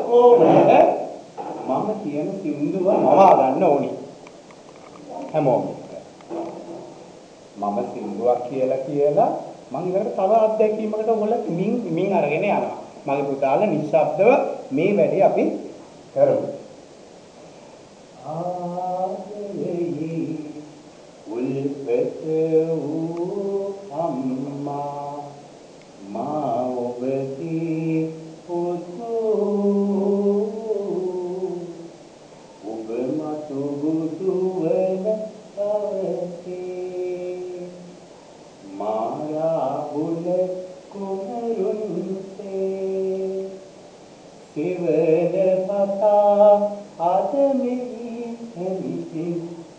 ඔක්කොම මම කියන සින්දුව මවා ගන්න ඕනේ. හැමෝම. මම සින්දුවක් කියලා මම ඊළඟට තව අත්දැකීමකට ඔයගොල්ලෝ මින් අරගෙන යනවා. මගේ පුතාලා නිශ්ශබ්දව මේ වැඩේ අපි කරමු. ආදරේ උල්පත වූ අම්මා මා ඔබගේ පුතු ඔබ මතු බුදු වෙන අවසේ මායා බුල කුමරුන්සේ සිවල පතා ආදමෙහි හැමිතින්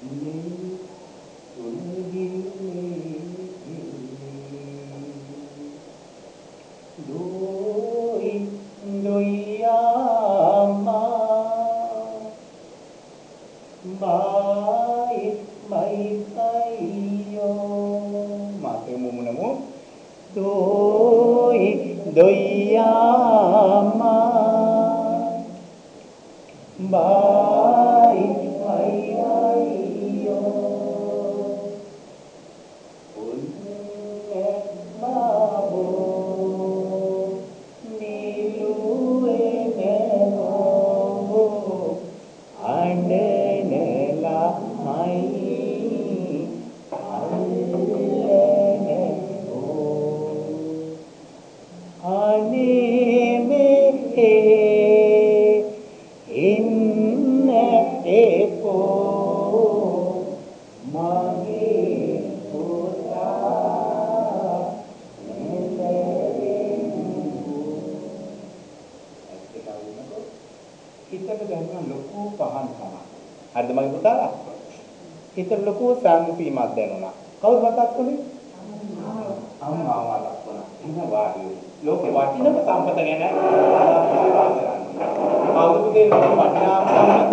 සාන්තිමත් දැනුණා. කවුද මතක් වුනේ? අම්මා මතක් වුණා. ඉන්න වාඩි වෙලා. ලෝකේ වටිනම සම්පත ගැන කතා කරන්නේ. කවුරුද වටිනාම සම්පත?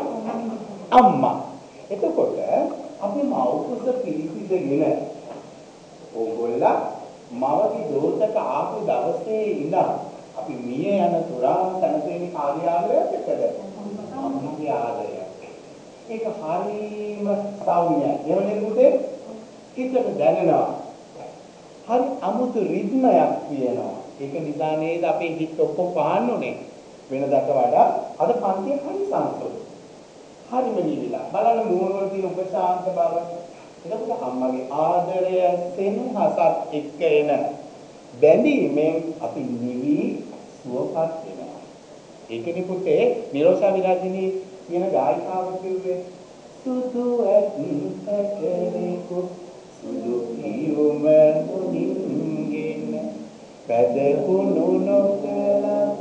අම්මා. එතකොට අපි මව්කුස පිළිසිඳගෙන ඕගොල්ලා මවගේ දෝෂක ආපු දවසේ ඉඳන් අපි මිය යන තුරා සැනසෙන්නේ කාගේ ආදරයක්ද? අම්මගේ ආදරය. ඒක හරීම සෞම්‍යයි. එවනේ පුතේ හිතට දැනෙනවා. හරි අමුතු රිද්මයක් තියෙනවා. ඒක නිසා නේද අපේ හිත ඔක්කොම පහන්නුනේ. වෙනදාට වඩා අද පන්තිය හරි සංසුන්. හරිම නිවිලා. බලන්න මූණ වල තියෙන උපශාන්ත බව. එතකොට අම්මගේ ආදරය සෙනෙහසත් එක්ක එන බැඳීමෙන් අපි නිවි සුවපත් වෙනවා. ඒකනේ පුතේ නිරෝෂා විරාජිනී කියන ගායිකාව කිව්වේ සුදු ඇත්කරේකු සුදු කියුම මුනින්ගෙන පැදකුණු නොකලත්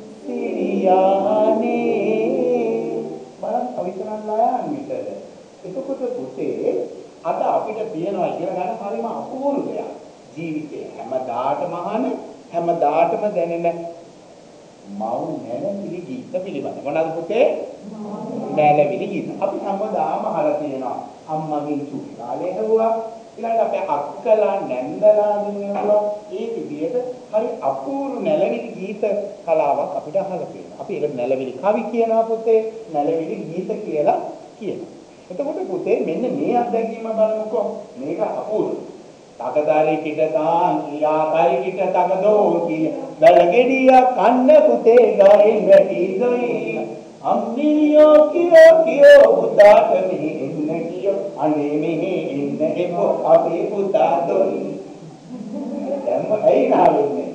සිරියානේ බලන්න අවිතරන්ලා යන්නේද එතකොට පුතේ අද අපිට තියෙනවා ඉගෙන ගන්න හරිම අපූර්ව දෙයක් ජීවිතේ හැමදාටම දැනෙන මව් නැලවිලි ගීත පිළිබඳ මොනවාද පුතේ නැලවිලි ගීත අපි හැමදාම අහලා තියෙනවා අම්මගෙන් චුටි කාලේ ඇහුවා ඊළඟට අපේ අක්කලා නැන්දලාගෙන් ඇහුවා ඒ විදිහට හරි අපූර්ව නැලවිලි ගීත කලාවක් අපිට අහලා තියෙනවා අපි ඒක නැලවිලි කවි කියනවා පුතේ නැලවිලි ගීත කියලා කියනවා එතකොට පුතේ මෙන්න මේ අත්දැකීම බලමුකෝ මේක අපූර්ව තකදාරේ කිටතාන් ඊයාකයි කිට තකදෝ කිය වැලගෙඩිය කන්න පුතේ ගායෙන් වැටි දොයි අම්මියෝ කියෝ පුතාට මෙහි එන්න කියෝ අනේ මෙහි එන්න එපෝ අපේ පුතා දොයි දැන් ඇයි නාවෙන්නේ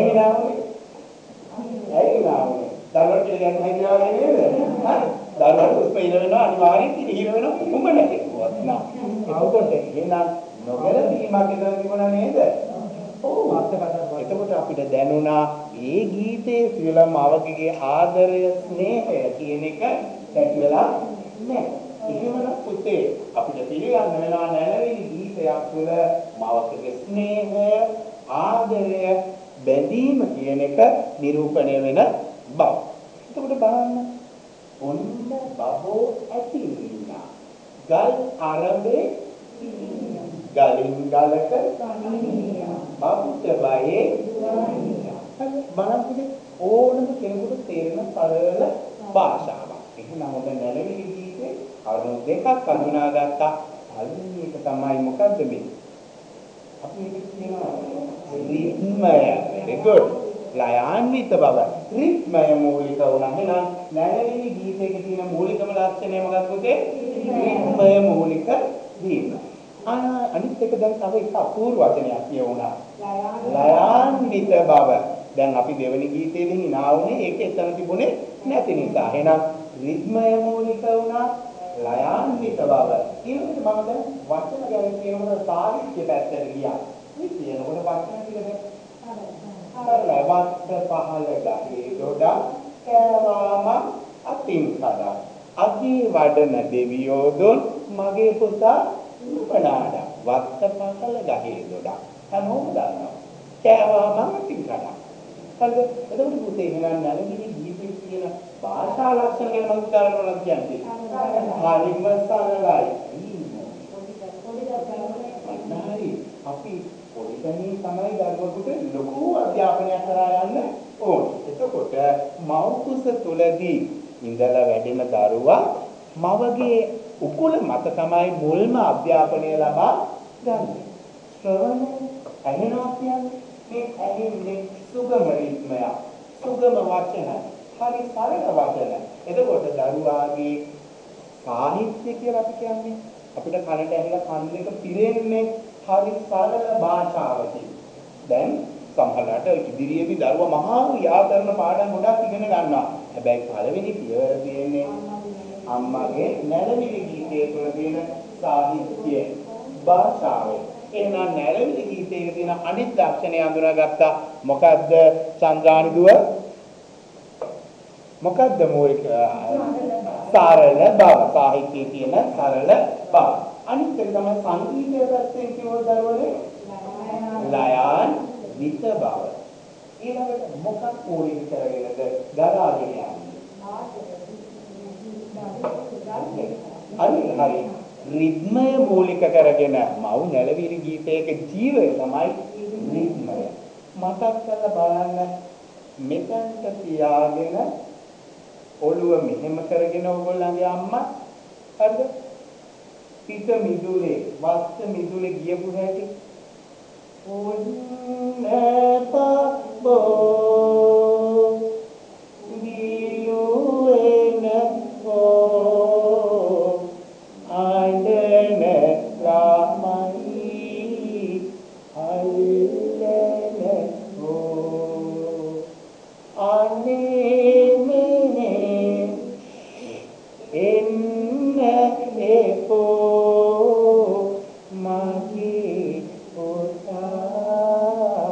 දරුවට කියන්නේ හැකියාව නේද දරුවට උස්පේන වෙනවා අනිවාර්යෙන් හිර වෙනවා උඹ නැහැ කොහොමද නා එතකොට එහෙනම් නොගැලපීමක් එතන තිබුණා නේද? ඔව්. එතකොට අපිට දැනුණා මේ ගීතයේ සියලුම අවකගේ ආදරය ස්නේහය කියන එක දැක්වලා නැහැ. එහෙමනම් පුතේ අපිට පිළිගන්න වෙනවා නැලවිලි ගීතයක් තුළ මවකගේ ස්නේහය ආදරය බැඳීම කියන එක නිරූපණය වෙන බව. එතකොට බලන්න ඔන්න බබෝ ඇති විනා ගල් අරඹේ ගලින් ගලක බබුත බයේ බලන්න ඕනම කෙනෙකුට තේරෙන සරල භාෂාවක්. එහෙනම් ඔබ නැලවිලි ගීතේ කරුණු දෙකක් අඳුනාගත්තා. පළවෙනි එක තමයි මොකද්ද මේ? අපි මේක කියනවා රිද්මය. very good. ලයාන්විත බව. රිද්මය මූලික වුණා. එහෙනම් නැලවිලි ගීතයක තියෙන මූලිකම ලක්ෂණය මොකක්ද පුතේ? රිද්මය මූලික වීම. අනිත් එක දැන් තව එක අපූර්ව වචනයක් කියවුණා. ලයාන්විත බව. දැන් අපි දෙවෙනි ගීතයේදී hina වුණේ ඒක එතන තිබුණේ නැති නිසා. එහෙනම් රිද්මය මූලික වුණා, ලයාන්විත බව. ඊළඟට මම දැන් වචන ගැන කියනකොට සාහිත්‍ය පැත්තට ගියා. මේ කියනකොට වචන ටික ලැබත් පහළ ගහේ ගොඩක් කෑවාම අතින් කඩක්. අති වඩන දෙවියෝ දුන් මගේ පුතා උපනාඩ. වත්ත පහළ ගහේ ගොඩක්. හැමෝම දන්නවා. කෑවාම අතින් කඩක්. හරිද? එතකොට පුතේ එහෙනම් නැලවිලි ගීතේ කියන භාෂා ලක්ෂණ ගැන මම උදාහරණ වලක් කියන්නේ. හරිම සරලයි. හරි. අපි පොඩිකණී තමයි දරුවෙකුට ලොකු අධ්‍යාපනයක් කරා යන්න ඕනේ. එතකොට මව්කුස තුලදී ඉඳලා වැඩෙන දරුවා මවගේ උකුල මත තමයි මුල්ම අධ්‍යාපනය ලබා ගන්න. ශ්‍රවණය ඇහෙනවා කියන්නේ මේ ඇහෙන්නේ සුගම රිද්මය, සුගම වචන, හරි සරල වචන. එතකොට දරුවාගේ සාහිත්‍ය කියලා අපි කියන්නේ අපිට කනට ඇහිලා කන් දෙක පිරෙන්නේ හරි සරල භාෂාවකින්. දැන් සමහරවිට ඉදිරියේදී දරුවා මහා ව්‍යාකරණ පාඩම් ගොඩක් ඉගෙන ගන්නවා. හැබැයි පළවෙනි පියවර තියෙන්නේ අම්මගේ නැලවිලි ගීතයේ තුල තියෙන සාහිත්‍ය භාෂාවේ. එහෙනම් නැලවිලි ගීතයේ තියෙන අනිත් ලක්ෂණය අඳුනාගත්තා. මොකද්ද චන්ද්‍රානි දුව? මොකද්ද මූලික? සරල බව. සාහිත්‍යයේ තියෙන සරල බව. අනිත් එක තමයි සංගීතය පැත්තෙන් කියවල දරුවනේ ලයන් විත බව. ඊළඟට මොකක් මූලික කරගෙනද ගලාගෙන යන්නේ? හරි. රිද්මය මූලික කරගෙන මව් නැලවිලි ගීතයක ජීවය තමයි රිද්මය. මතක් කරලා බලන්න මෙතනට තියාගෙන ඔළුව මෙහෙම කරගෙන ඕගොල්ලන්ගේ අම්මා හරිද? පිට මිදුලේ වස්ත මිදුලේ ගියපු හැටි ඔන්නපබෝ දියුවෙනෝ ආණ්ඩන රාමයි අල්ලනෝ අනේ එන්න එපෝ මගේ පුතා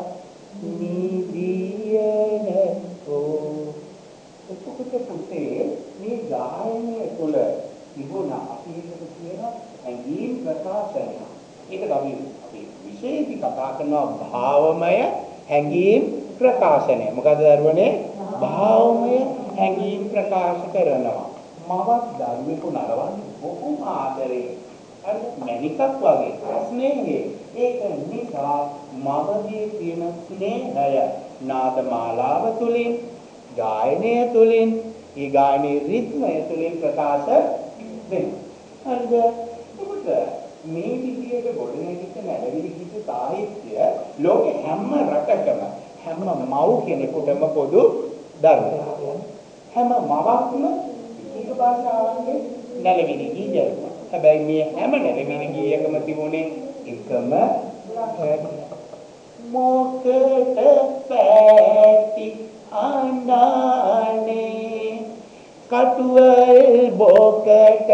නිදියනෝ. එතකොට පුතේ මේ ගායනය තුළ තිබුණ අපි ඒකට කියන හැඟීම් ප්‍රකාශනය. ඒකට අපි විශේෂයෙන් කතා කරනවා භාවමය හැඟීම් ප්‍රකාශනය. මොකද දරුවනේ භාවමය හැඟීම් ප්‍රකාශ කරනවා. මවක් දරුවෙකු නරවන්නේ බොහොම ආදරේ. හරි මැනිකක් වගේ ස්නේහය. ඒක නිසා මවගේ තියෙන ස්නේහය නාද මාලාව තුලින් ගායනය තුලින් ඒ ගායනයේ රිද්මය තුලින් ප්‍රකාශ වෙනවා. හරිද? එතකොට මේ විදිහට ගොඩනැගිච්ච නැලවිලි ගීත සාහිත්‍ය ලෝකේ හැම රටකම හැම මව් කෙනෙකුටම පොදු ධර්මයක්. හැම මවක්ම එක භාෂාවන්ගේ නැලවිලි ගීය. හැබැයි මේ හැම නැලවිලි ගීයකම තිබුණේ එකම මොකද පැටි ආනානේ කටුවල් බොකට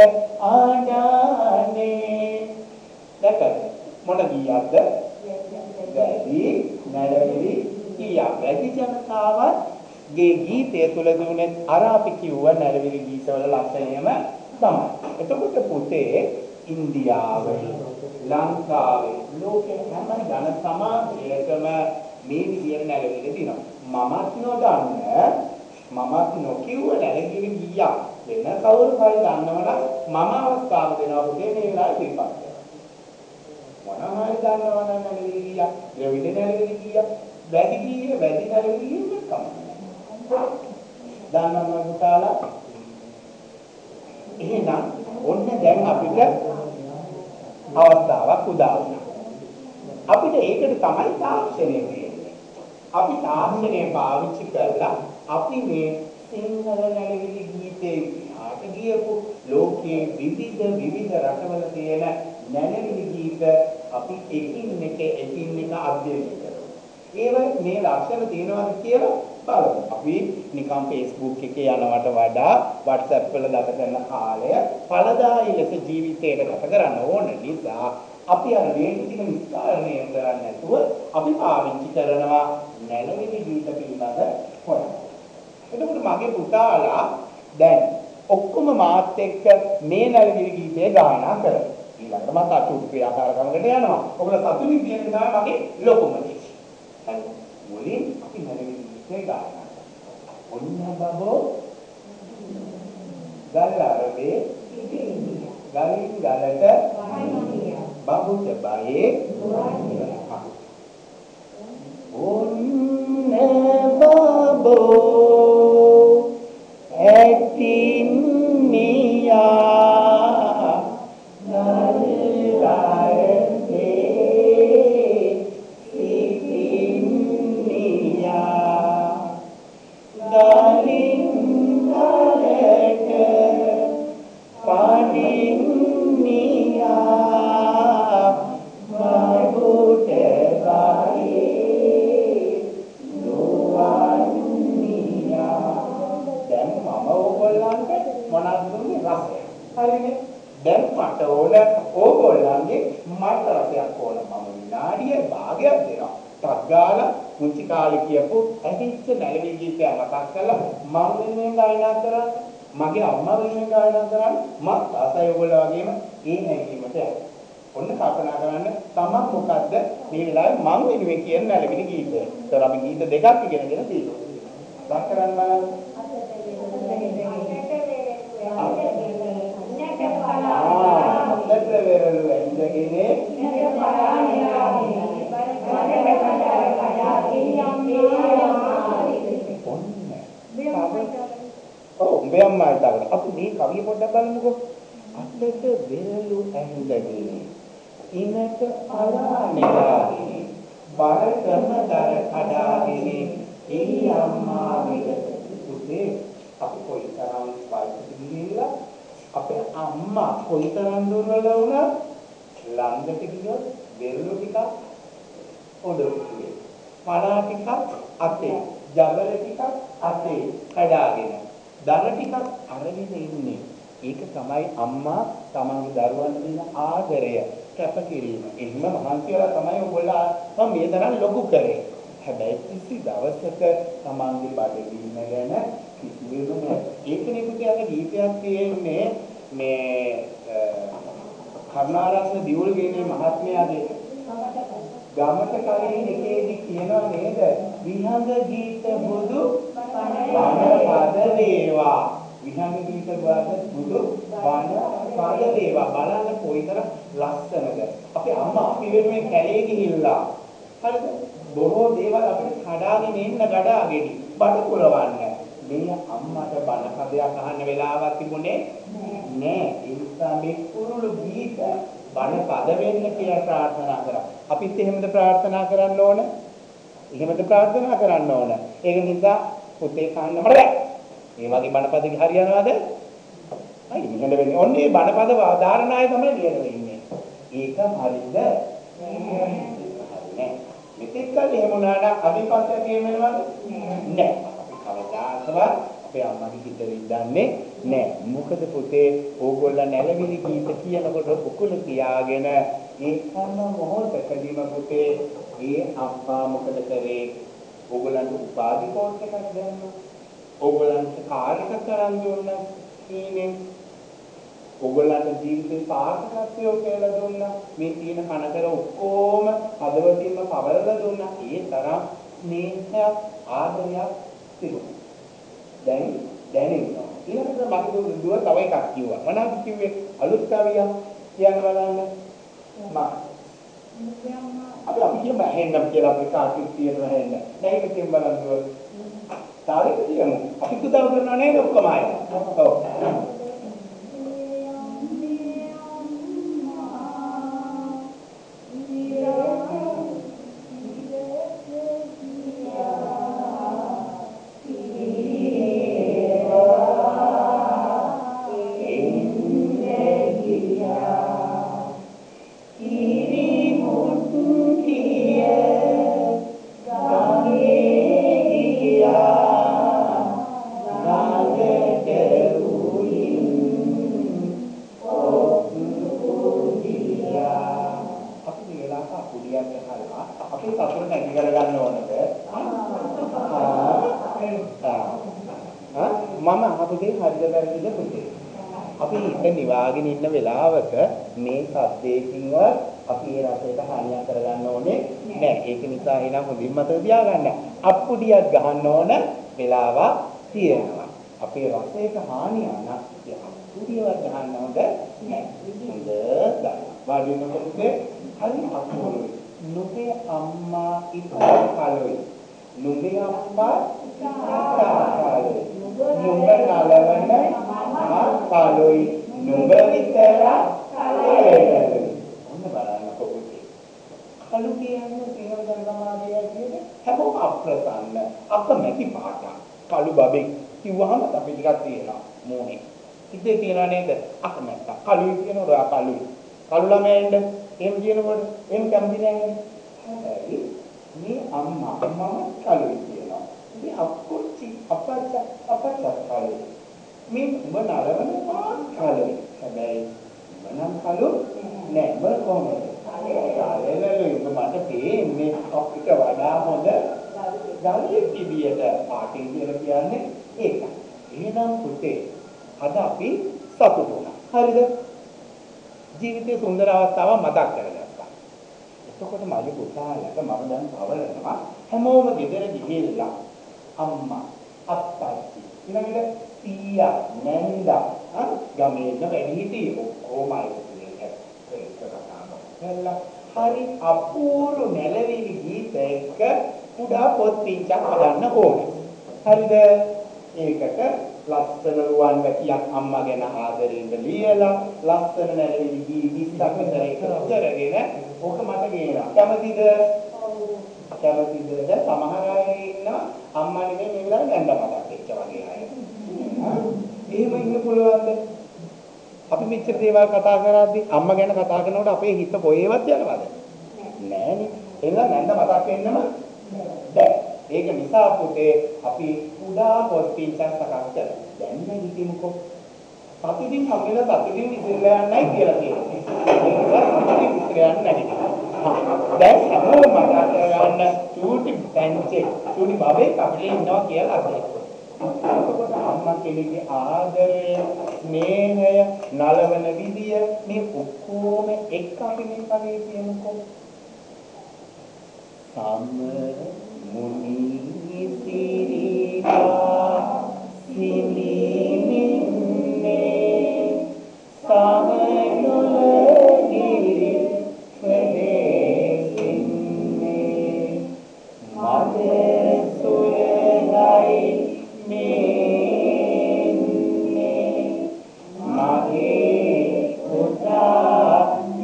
ආනානේ. දැක්කද මොන ගීයක්ද? වැඩි නැලවිලි ගීයක්. වැඩි ජනතාවත් ගේ ගීතය තුල දුන්නේ අර අපි කිව්ව නැලවිලි ගීතවල ලක්ෂණයම තමයි. එතකොට පුතේ ඉන්දියාවේ ලංකාවේ ලෝකේ හැම ජන සමාජයකම මේ විදියට නැලවිලි දිනවා. මමත් නොදන්න මමත් නොකියුව නැලවිලි ගීයක් වෙන කවුරු හරි දන්නවනම් මම අවස්ථාව දෙනවා පුතේ මේ වෙලාවේ ඉතිපත්. මොනවා හරි දන්නවනම් නැලවිලි ගීයක්, ද්‍රවිඩ නැලවිලි ගීයක්, වැඩි ගීය, වැඩි නැලවිලි ගීයක් තමයි. දන්නවද පුතාලා? එහෙනම් ඔන්න දැන් අපිට අවස්ථාවක් උදා වුණා. අපිට ඒකට තමයි තාක්ෂණය කියන්නේ. අපි තාක්ෂණය පාවිච්චි කරලා අපි මේ සිංහල නැලවිලි ගීතේ විහාට ගියපු ලෝකයේ විවිධ රටවල තියෙන නැලවිලි ගීත අපි එකින් එක අධ්‍යයනය කරනවා. ඒව මේ ලක්ෂණ තියෙනවාද කියලා බලමු. අපි නිකම් Facebook එකේ යනවට වඩා WhatsApp වල ගත කරන කාලය ඵලදායී ලෙස ජීවිතයකට ගත කරන්න ඕන නිසා අපි අර මේක ටික නිස්කාරණය කරන්නේ නැතුව අපි පාවිච්චි කරනවා නැලවිලි ගීත පිළිබඳ හොයන්න. එතකොට මගේ පුතාලා දැන් ඔක්කොම මාත් එක්ක මේ නැලවිලි ගීතය ගායනා කරනවා. ඊළඟට මම අතුරු ක්‍රියාකාරකමකට යනවා. ඔයගොල්ලෝ සතුටින් කියන තමයි මගේ ලොකුම දේ. හරි. මුලින් අපි නැලවිලි ගීතය ගායනා කරනවා. ඔන්න බබෝ ගල්ලාරේ ගලින් ගලට බබුට බයේ ඔන්න බබෝ ඇතින් මියා නල්ලාරේ සිටින් මියා ගලින් ගලට පාඩින් මියා බබුට බයේ දුවන් මියා. දැන් මම ඕගොල්ලන්ට මොනවද දුන්නේ? රසය. හරිනේ. දැන් මට ඕන ඕගොල්ලන්ගේ මට රසයක් ඕන. මම විනාඩිය භාගයක් දෙනවා. ටක් ගාලා මුංචි කාලේ කියපු ඇහිච්ච නැලවිලි ගීතය මතක් කරලා මම වෙනුවෙන් ගායනා කරන්නේ. මගේ අම්මා වෙනුවෙන් ගායනා කරන්නේ. මත් ආසයි ඔයගොල්ලෝ වගේම ඒ හැඟීමට යන්න. ඔන්න කල්පනා කරන්න තමන් මොකද්ද මේ වෙලාවේ මම වෙනුවෙන් කියන නැලවිලි ගීතය. ඒතර අපි ගීත දෙකක් ඉගෙනගෙන තියෙනවා. වත් කරන්න බලන්න. අතට වෙරළ ඉඳගෙන උඹේ අම්මා හිතාගෙන අපි මේ කවිය පොඩ්ඩක් බලමුකෝ. අතට වෙරළු ඇඳගෙන ඉනක අරානෙලාගෙන බරකම දර කඩාගෙන ඒ අම්මා විලස පුතේ අපි කොයිතරම් වයසට ගිහිල්ලා අපේ අම්මා කොයිතරම් දුර්වල වුණා ළඟට ගියොත් වෙරළු ටිකක් ඔඩොක්කුවේ පලා ටිකක් අතේ ජබල ටිකක් අතේ කඩාගෙන දර ටිකක් අරගෙන ඉන්නේ. ඒක තමයි අම්මා තමන්ගේ දරුවන්ට දෙන ආදරය කැපකිරීම. එහෙම මහන්සි වෙලා තමයි ඔයගොල්ලෝ මේ තරම් ලොකු කරේ. හැබැයි කිසි දවසක තමන්ගේ බඩගින්න ගැන කිසිවෙම නැහැ. ඒකනේ පුතේ අර ගීතයක් තියෙන්නේ මේ කරුණාරත්න දියුල්ගේනේ මහත්මයාගේ ගමට කලින් එකේදී කියනවා නේද? විහංග ගීත බුදු බණ පද වේවා. විහංග ගීත බුදු බණ පද වේවා. බලන්න කොයිතරම් ලස්සනද. අපේ අම්මා අපි වෙනුවෙන් කැලේ ගිහිල්ලා හරිද? බොහෝ දේවල් අපිට කඩාගෙන ඉන්න ගඩාගෙන බඩ පුරවන්න. මේ අම්මට බණ පදයක් අහන්න වෙලාවක් තිබුණේ නෑ. ඒ නිසා මේ කුරුළු ගීත බණ පද වෙන්න කියලා ප්‍රාර්ථනා කරා. අපිත් එහෙමද ප්‍රාර්ථනා කරන්න ඕන? එහෙමද ප්‍රාර්ථනා කරන්න ඕන. ඒක නිසා පුතේ කන්න මට බෑ. මේ වගේ බණ පද හරියනවද? අයි මෙහෙම වෙන්නේ. ඔන්නේ බණ පද ආධාරණාය තමයි ලියලා ඉන්නේ. ඒක හරිද? නෑ. මෙතෙක් කල් එහෙම වුණාට අභිපස්ස කියවෙනවද? නෑ. අපි කවදාකවත් අපේ අම්මගේ හිත විඳන්නේ නෑ. මොකද පුතේ ඕගොල්ලෝ නැලවිලි ගීත කියනකොට උකුල තියාගෙන ඒකම මොහොතකදීම පුතේ ඒ අම්මා මොකද කරේ? ඕගොල්ලන්ට උපාධි කෝස් එකක් දැම්මා. ඕගොල්ලන්ට කාර් එකක් කරන් දුන්නා. ඊනේ ඕගොල්ලන්ට ජීවිතේ සාර්ථකත්වය කියලා දුන්නා. මේ තියෙන කනකර ඔක්කොම හදවතින්ම පවරලා දුන්නා. ඒ තරම් ස්නේහයක් ආදරයක් තිබුණා. දැනෙනවා. ඊළඟට මගේ දුව තව එකක් කිව්වා. මොනවද කිව්වේ? අලුත් කවියක් කියන්න බලන්න. අපි කියමු හෙන්නම් කියලා අපි කාටි කියනවා හෙන්න. දැන් මේකෙන් බලන්න දුව. තාලෙට කියමු. අපි උදව් කරනවා නේද ඔක්කොම අය. ඔව්. නිවාගෙන ඉන්න වෙලාවක මේ සද්දේකින්වත් අපි ඒ රසයට හානියක් කරගන්න ඕනේ නෑ. ඒක නිසා එනම් හොඳින් මතක තියාගන්න. අප්පුඩියක් ගහන්න ඕන වෙලාවක් තියෙනවා. අපේ රසයට හානියක් නම් අප්පුඩියක් ගහන්න ඕනද නෑ. හොඳ වාඩි වෙනකොට හරි අප්පුඩිය. නුඹේ අම්මා ඉතා කලොයි. නුඹේ අම්මා ඉතා කලොයි. නුඹ නලවන මා කලොයි. නුඹ විතර කලෙයි. ඔන්න බලන්න කොහොමද? කලු කියන්නේ සිංහල ජනමාධ්‍යය කියන්නේ හැමෝම අප්‍රසන්න අකමැති පාට. කලු බබෙක් කිව්වහම අපි ටිකක් තියෙනවා මොනේ. ඉතින් තියනවා නේද? අකමැත්ත. කලුයි කියනකොට කලුයි. කලු ළමයෙන්ද එහෙම කියනකොට එහෙම කැමති නැහැ. හැබැයි මේ අම්මා කලුයි කියනවා. ඉතින් අප්පුච්චි අපච්චා කලුයි. මේ උඹ නරවන කාලේ හැබැයි මනම් කලු නෑ මම කොහොමද කාලේලු උඹ මට තේන්නේ අපිට වඩා හොඳ ගල්ලේ කිවියට පාටින් කියලා කියන්නේ ඒක. එහෙනම් පුතේ අද අපි සතුටු වුණා. හරිද? ජීවිතේ සුන්දර අවස්ථාවක් මතක් කරගත්තා. එතකොට මගේ පුතාලට මම දැන් පවරනවා හැමෝම ගෙදර ගිහිල්ලා අම්මා අප්පච්චි ඊළඟට සීයා නැන්දා ගමේ ඉන්න වැඩිහිටියෝ කොහොමයි ඒක කතාව. හරි අපූර්ව නැලවිලි ගීතයක කුඩා පොත් පිටක් හදන්න ඕනේ. හරිද? ඒකට ලස්සන රුවන් වැටියක් අම්මා ගැන ආදරෙන් ලියලා ලස්සන නැලවිලි ගී 20ක් විතර එකතු කරගෙන ඕක මට ගේනවා. කැමතිද? කැමතිද? දැන් සමහර අය ඉන්නවා අම්මා නෙමෙයි මේ වෙලාවේ නැන්දා මතක් වෙච්ච වගේ අය. එහෙම ඉන්න පුළුවන්ද? අපි මෙච්චර දේවල් කතා කරද්දී අම්මා ගැන කතා කරනකොට අපේ හිත කොහේවත් යනවද? නෑනේ. එහෙනම් නැන්ද මතක් වෙන්නම බෑ. ඒක නිසා පුතේ අපි කුඩා පොත් පිටක් සකස් කරලා දැන් මේ හිතමුකෝ. සතුටින් හම්බෙලා සතුටින් ඉස්සෙල්ලා යන්නයි කියලා කියනවා. ඒක සතුටින් ඉස්සෙල්ලා යන්න නැහැ. දැන් හැමෝම මතක් කරගන්න චූටි පැංචේ චූටි බබෙක් අපිට ඉන්නවා කියලා අදේ. එතකොට අම්මා කෙනෙක්ගේ ආදරය, ස්නේහය, නලවන විදිය මේ ඔක්කොම එක්ක අපි මේ පගේ කියමුකෝ. සම්මර මුනි සිරිපා සිමින්නේ සමයොලගිරි ප්‍රදේශින්නේ මදේ සුලගයි මෙන්නේ මගේ පුතා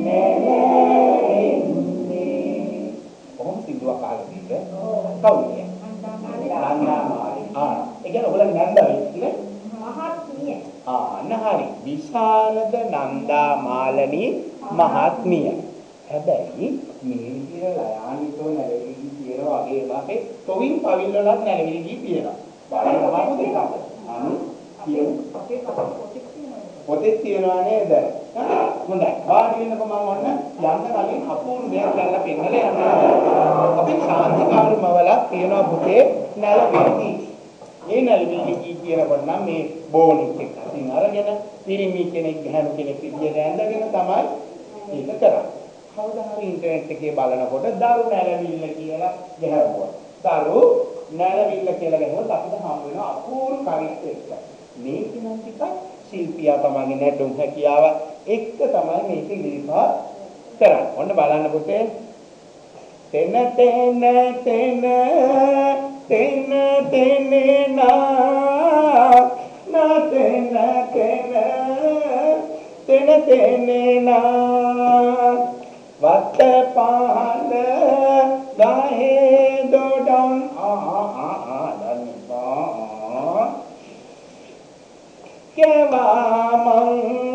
නෙලෙන්නේ. කොහොම සින්දුවක් අහලා තියෙන්නේ? කවුද? නන්දාමාලි. ඒ කියන්නේ ඔයගොල්ලෝ නන්දාවේ ඉන්නේ? මහත්මිය. අන්න හරි. විශාරද නන්දාමාලනී මහත්මිය. හැබැයි මේ විදිහට ලයානිතෝ නැලවිලි කියන වගේ අපේ තොවින් පවිල් වලත් නැලවිලි ගී තියෙනවා. බලන්න අහමු දෙකක්. කියමු. පොතේ තියනවා නේද? හොඳයි. වාඩි වෙනකො මම ඔන්න යන්න කලින් අපූර්ව දෙයක් දැල්ලා පෙන්නලා යනවා. අපි ශාන්තිකාරුමවලක් තියනවා පුතේ නැලවිලි. ඒ නැලවිලි කියනකොට නම් මේ බෝනික් එක අතින් අරගෙන පිරිමි කෙනෙක් ගහන කෙනෙක් විදියට ඇඳගෙන තමයි ඒක කරන්නේ. කවදා හරි ඉන්ටර්නෙට් එකේ බලනකොට දරු නැලවිල්ල කියලා ගහුවා. දරු නැලවිල්ල කියලා ගහුවොත් අපිට හම් වෙන අපූර්ව කවිත් එක්ක. මේක නම් ටිකක් ශිල්පියා තමන්ගේ නැටුම් හැකියාව එක්ක තමයි මේක ඉලිපත් කරන්නේ. ඔන්න බලන්න පුතේ. තෙන තෙන තෙන तेन तेने ना ना तेन तेन तेन तेने ना वत पाल गाहे दोडम केवामं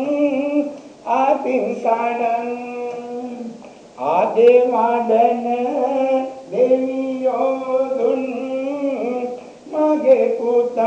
आतिं साडं आदे वादन देवियो दुन मगे पुता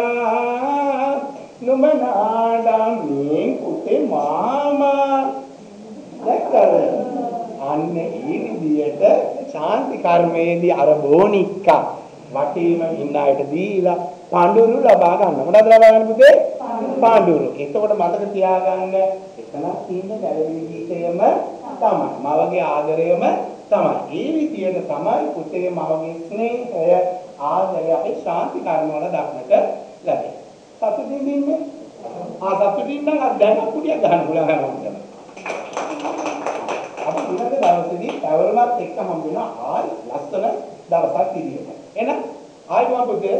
नुमनाडमी पुते मामा දැක්කද අන්න ඒ විදියට ශාන්ති කර්මයේදී අර බෝනික්කා වටේම ඉන්න අයට දීලා පාඬුරු ලබා ගන්න. මොනවද ලබා ගන්න පුතේ? පාඬුරු. එතකොට මතක තියාගන්න එතනක් තියෙන ගැළවි ගීතයම තමයි. මවගේ ආදරයම තමයි. ඒ විදියට තමයි පුතේ මවගේ ස්නේහය ආදරය අපේ ශාන්ති කර්ම වල දක්නට ලැබෙන්නේ. සතුටින් ඉන්නේ. සතුටින් නම් දැන් කුඩියක් ගන්න පුළුවන් හැමෝටම. අපි ඊළඟ දවසේදී පැවරුමත් එක්ක හම් වෙනවා ආයි ලස්සන දවසක් ඉදිරියට. එහෙනම් ආයි මම පුතේ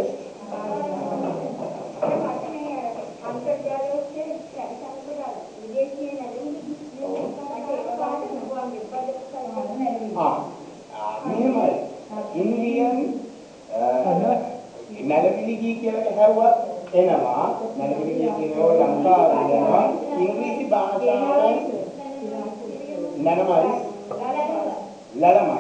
මෙහෙමයි ඉන්දියන් නැලවිලි ගී කියලා හැවුවත් එනවා නැලවිලි ගී කියනවා ලංකාවේ යනවා ඉංග්‍රීසි භාෂාවෙන් නනමයි ලලමයි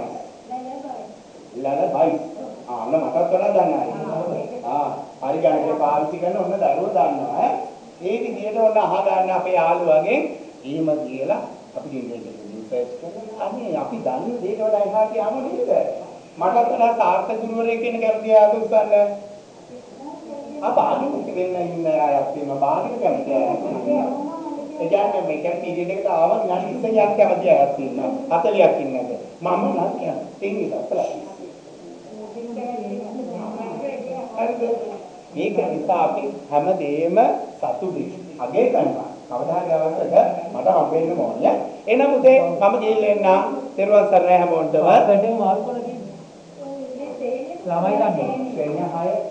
ලලබයි අන්න මතක් කරලා දන්නයි හරි ගණනේ පාවිච්චි කරන ඔන්න දරුවෝ දන්නවා ඒ විදිහට ඔන්න අහ ගන්න අපේ යාළුවගෙන් එහෙම කියලා අපි ඉංග්‍රීසි රිසර්ච් කරලා අනේ අපි දන්නේ දෙයට වඩා එහාට යමු නේද මට වඩා තාර්ථ ගුරුවරයෙක් කෙනෙක් කැමති ආද උස්සන්න බාගින් වෙන්න ඉන්න අයත් වෙනවා බාගින් කැමති ඒ කියන්නේ මේ කැම් පීරියඩ් එකට ආව විනාඩි 20ක් කැමති අයත් ඉන්නවා 40ක් ඉන්නද මම නම් කියන්නේ අපලා මේක නිසා අපි හැමදේම සතුටින් අගය කරනවා කවදා හරි අවස්ථක මට හම්බෙන්න ඕනේ එහෙනම් උදේ මම ගිහිල්ලා එන්න තෙරුවන් සරණයි හැමෝටම වැඩේ මාරු කරලා තියෙන්නේ ළමයි ගන්න ශ්‍රේණිය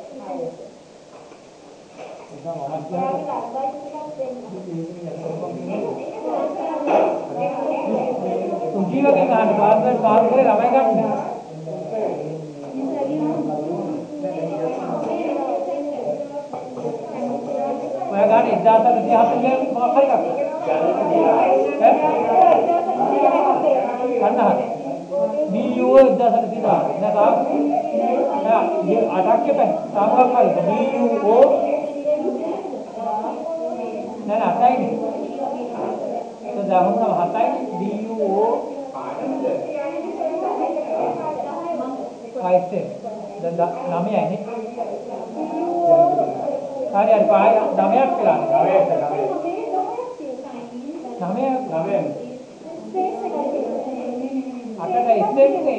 6 ජීවකේ ගන්න පාස්වර්ඩ් පාස් කරේ ළමයි ගන්න ඔය ගන්න 1734 ගියම මොකක් හරි ගන්න. කන්න හරි. BU 1734 නේද? ये आटा के पे सामने का BU ना ना आता ही नहीं तो जाऊँ ना आता ही BU ऐसे नाम ही है नहीं अरे यार पाए नामे आप क्या नामे आता है इससे भी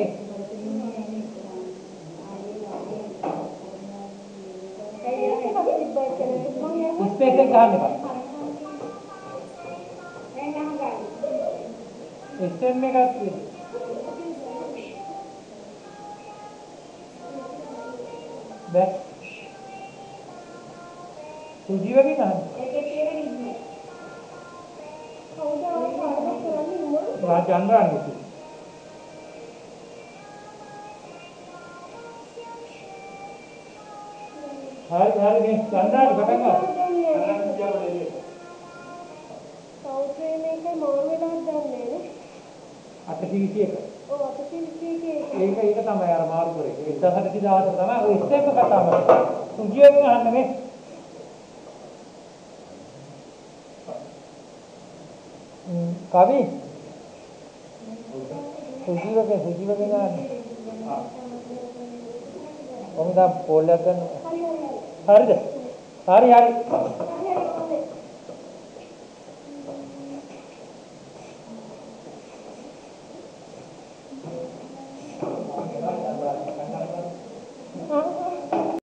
इसपे से कहाँ निकाल इससे में का बस तुझी भी कहाँ राज जान रहा है हर नहीं चंदा घटेगा ඒක තමයි අර මාරු කරේ 1000 තමයි ඔය ස්ටෙප් එක තමයි සුජියෙන් අහන්නේ කවි සුජිවගේ ගන්න ඔන්න පොල් එක ගන්න හරිද හරි